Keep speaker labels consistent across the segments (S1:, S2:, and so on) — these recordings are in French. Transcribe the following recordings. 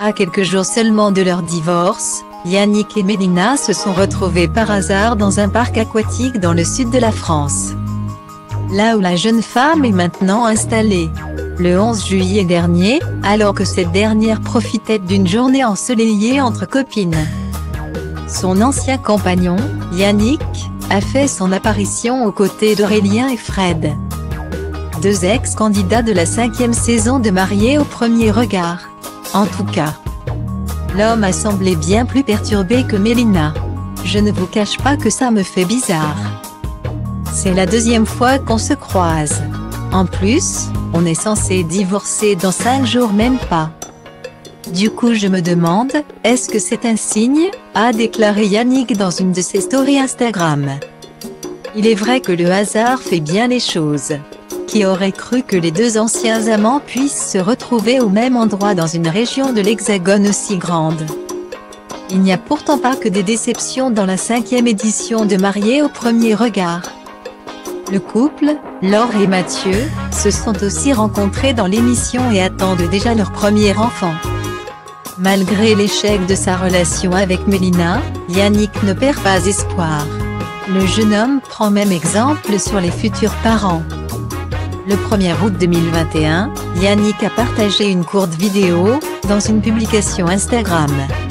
S1: À quelques jours seulement de leur divorce, Yannick et Mélina se sont retrouvés par hasard dans un parc aquatique dans le sud de la France. Là où la jeune femme est maintenant installée. Le 11 juillet dernier, alors que cette dernière profitait d'une journée ensoleillée entre copines. Son ancien compagnon, Yannick, a fait son apparition aux côtés d'Aurélien et Fred. Deux ex-candidats de la 5e saison de Mariés au premier regard. En tout cas, l'homme a semblé bien plus perturbé que Mélina. Je ne vous cache pas que ça me fait bizarre. C'est la deuxième fois qu'on se croise. En plus, on est censé divorcer dans 5 jours même pas. Du coup je me demande, est-ce que c'est un signe, a déclaré Yannick dans une de ses stories Instagram. Il est vrai que le hasard fait bien les choses. Qui aurait cru que les deux anciens amants puissent se retrouver au même endroit dans une région de l'Hexagone aussi grande? Il n'y a pourtant pas que des déceptions dans la 5e édition de Mariés au premier regard. Le couple, Laure et Mathieu, se sont aussi rencontrés dans l'émission et attendent déjà leur premier enfant. Malgré l'échec de sa relation avec Mélina, Yannick ne perd pas espoir. Le jeune homme prend même exemple sur les futurs parents. Le 1er août 2021, Yannick a partagé une courte vidéo, dans une publication Instagram.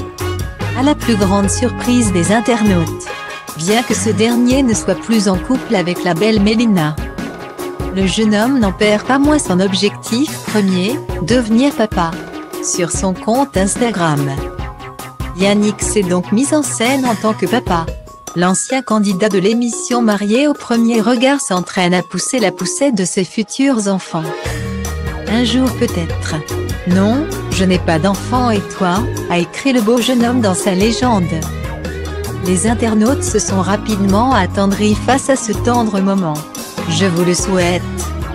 S1: À la plus grande surprise des internautes. Bien que ce dernier ne soit plus en couple avec la belle Mélina. Le jeune homme n'en perd pas moins son objectif premier, devenir papa. Sur son compte Instagram. Yannick s'est donc mis en scène en tant que papa. L'ancien candidat de l'émission Mariés au premier regard s'entraîne à pousser la poussette de ses futurs enfants. Un jour peut-être. Non, je n'ai pas d'enfant et toi, a écrit le beau jeune homme dans sa légende. Les internautes se sont rapidement attendris face à ce tendre moment. Je vous le souhaite.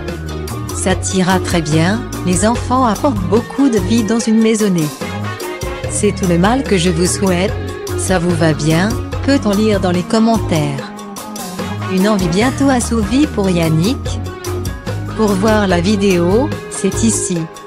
S1: Ça t'ira très bien, les enfants apportent beaucoup de vie dans une maisonnée. C'est tout le mal que je vous souhaite, ça vous va bien, peut-on lire dans les commentaires. Une envie bientôt assouvie pour Yannick. Pour voir la vidéo, c'est ici.